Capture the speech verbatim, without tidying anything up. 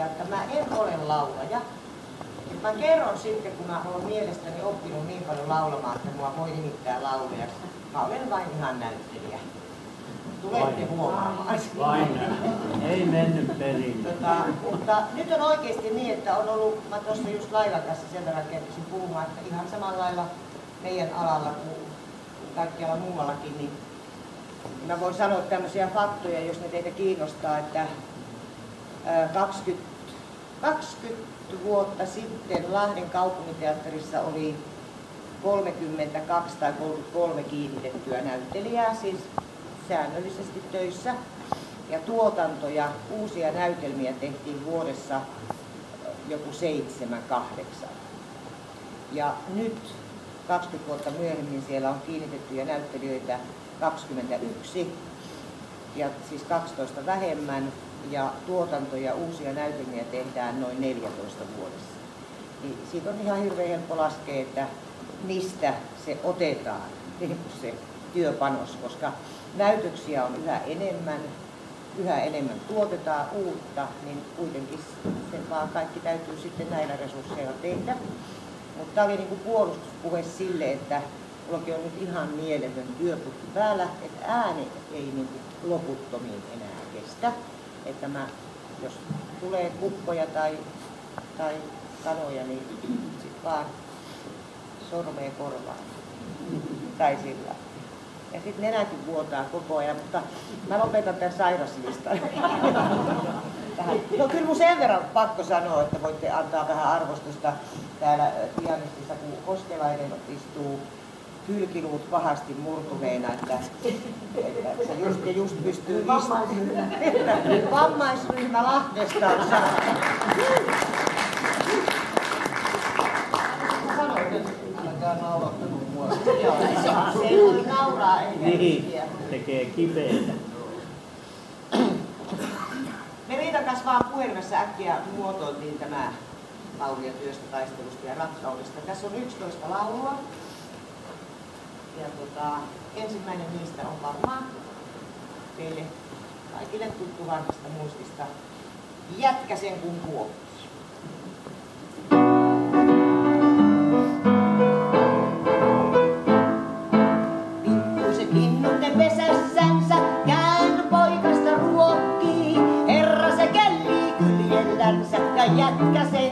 että mä en ole laulaja. Mä kerron sitten, kun mä olen mielestäni oppinut niin paljon laulamaan, että mua voi nimittää laulajaksi. Mä olen vain ihan näyttelijä. Tulette huomaamaan. Vain ei mennyt perin. Tota, mutta nyt on oikeasti niin, että on ollut, mä tuossa just Lailan kanssa sen verran kerkisin puhumaan, että ihan samalla lailla meidän alalla kuin kaikkialla muuallakin, niin mä voin sanoa tämmöisiä faktoja, jos ne teitä kiinnostaa, että kaksikymmentä, kaksikymmentä vuotta sitten Lahden kaupunginteatterissa oli kolmekymmentäkaksi tai kolmekymmentäkolme kiinnitettyä näyttelijää, siis säännöllisesti töissä. Ja tuotantoja, uusia näytelmiä tehtiin vuodessa joku seitsemän, kahdeksan. Ja nyt kaksikymmentä vuotta myöhemmin siellä on kiinnitettyjä näyttelijöitä kaksikymmentäyksi, ja siis kaksitoista vähemmän, ja tuotantoja, uusia näytelmiä tehdään noin neljätoista vuodessa. Niin siitä on ihan hirveän helppo laskea, että mistä se otetaan, niin kuin se työpanos, koska näytöksiä on yhä enemmän, yhä enemmän tuotetaan uutta, niin kuitenkin se vaan kaikki täytyy sitten näillä resursseilla tehdä. Mutta tämä oli niin kuin puolustuspuhe sille, että mullakin on nyt ihan mieletön työputki päällä, että ääni ei niin kuin loputtomiin enää kestä. Että mä, jos tulee kukkoja tai, tai kanoja, niin sit vaan sormeen korvaan. Tai sillä. Ja sit nenäkin vuotaa koko ajan, mutta mä lopetan tämän sairaslistan. No kyllä mun sen verran pakko sanoa, että voitte antaa vähän arvostusta täällä pianistissa, kun Koskelainen istuu kylkiluut pahasti murtuneena, että, että se just ja just pystyy istumaan. Vammaisryhmä Lahdesta on saanut. Sanoit, että älkää naurattanut mua. Joo, se ei voi nauraa eikä niin, tekee kipeitä. Me Riitan kanssa vaan puhelimessa äkkiä muotoiltiin tämä lauluja työstä, taistelusta ja rakkaudesta. Tässä on yksitoista laulua. Ja tota, ensimmäinen niistä on varmaan teille kaikille tuttu vanhasta muistista. Jätkäsen kun kuokkii. Pikkuiset linnut ne pesässänsä, kään poikasta ruokkii. Herra se kellii kyljellänsä ja jätkäsen